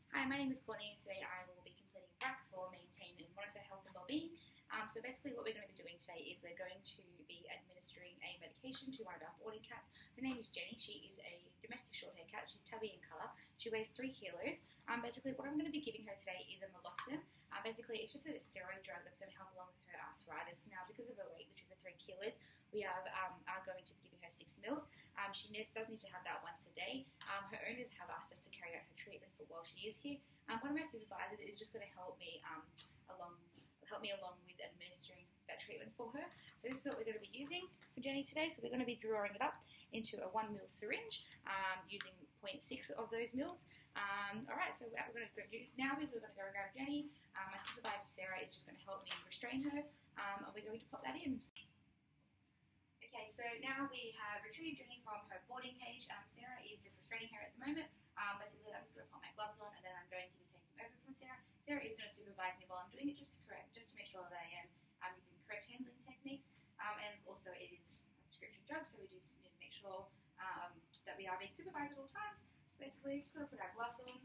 Hi, my name is Courtney, and today I will be completing a pack for Maintain and Monitor Health and Wellbeing. So basically what we're going to be doing today is we're going to be administering a medication to one of our boarding cats. Her name is Jenny. She is a domestic short-haired cat. She's tabby in colour. She weighs 3 kilos. Basically what I'm going to be giving her today is a Meloxin. Basically it's just a steroid drug that's going to help along with her arthritis. Now because of her weight, which is 3 kilos, we are going to be giving her 6 mils. She does need to have that once a day. Her owners have asked us to carry out her treatment for while she is here. One of my supervisors is just going to help me along with administering that treatment for her. So this is what we're going to be using for Jenny today. So we're going to be drawing it up into a 1 ml syringe using 0.6 of those mils. Alright, so what we're going to go do now is we're going to go grab Jenny. My supervisor Sarah is just going to help me restrain her, and we're going to pop that in. Okay, so now we have retrieved Jenny from her boarding cage. Sarah is just restraining her at the moment. Basically, I'm just going to put my gloves on, and then I'm going to be taking over from Sarah. Sarah is going to supervise me while I'm doing it, just to make sure that I am using correct handling techniques. And also, it is a prescription drug, so we just need to make sure that we are being supervised at all times. So basically, just going to put our gloves on.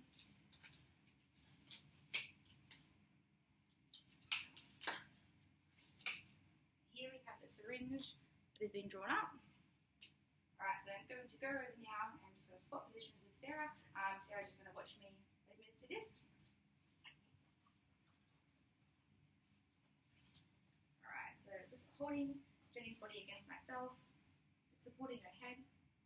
Here we have the syringe that has been drawn up. Alright, so I'm going to go over now and just going to swap positions with Sarah. Sarah's just going to watch me administer this. Alright, so just holding Jenny's body against myself, just supporting her head.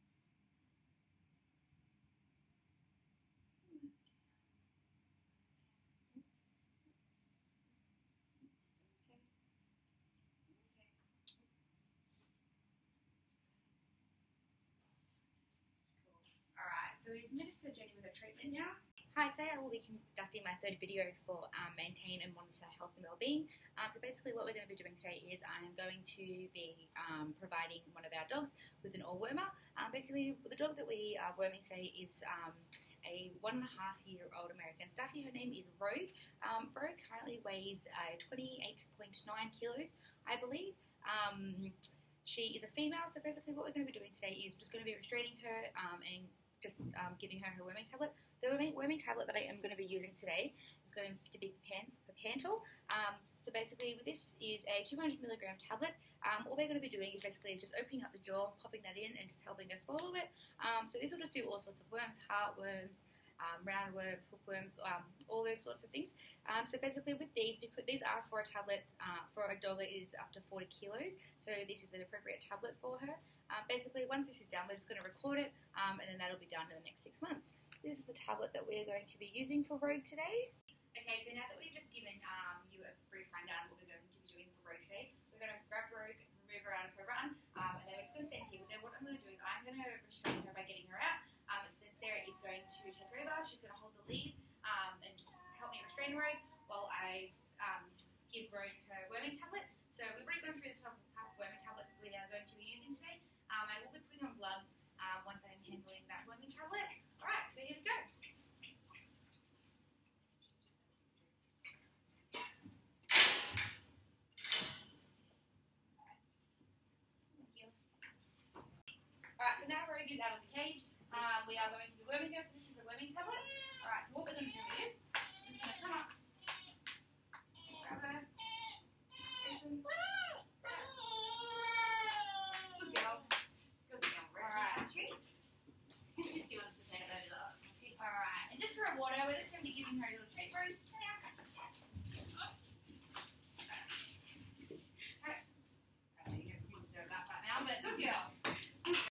So we administer Jenny with a treatment now. Hi, today I will be conducting my third video for Maintain and Monitor Health and Wellbeing. So basically what we're going to be doing today is I am going to be providing one of our dogs with an all-wormer. Basically the dog that we are worming today is a 1.5-year-old American Staffy. Her name is Rogue. Rogue currently weighs 28.9 kilos, I believe. She is a female, so basically what we're going to be doing today is just going to be restraining her and just giving her worming tablet. The worming tablet that I am going to be using today is going to be Papantal. So basically this is a 200 milligram tablet. All we're going to be doing is basically just opening up the jaw, popping that in and just helping her swallow it. So this will just do all sorts of worms, heartworms, roundworms, hookworms, all those sorts of things. So basically with these, because these are for a tablet, for a dog that is up to 40 kilos, so this is an appropriate tablet for her. Basically once this is done, we're just going to record it, and then that'll be done in the next 6 months. This is the tablet that we're going to be using for Rogue today. Okay, so now that we've just given you a brief rundown of what we're going to be doing for Rogue today, we're going to grab Rogue, remove her out of her run, and then we're just going to stand here. But then what I'm going to do is I'm going to restrain her by getting her out. Then Sarah is going to take her over. She's going to hold the lead and just help me restrain Rogue while I give Rogue her worming tablet. So we've already gone through the type of worming tablets we are going to be using today. I will be putting on gloves once I'm handling that worming tablet. Alright, so here we go. Alright, so now Rogue is out of the cage. We are going to be worming her, so this is the worming tablet. Alright, so what we're going to do is, I'm just going to come up, grab her, open. Good girl. Good girl. Alright. She wants to say it over there. Alright, and just to reward her, we're just going to be giving her a little treat room.